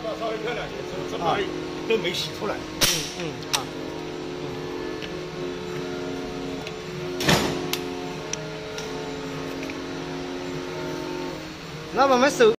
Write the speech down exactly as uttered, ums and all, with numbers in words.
把稍微漂亮一点，这这把都没洗出来。 嗯嗯，好。那我们手。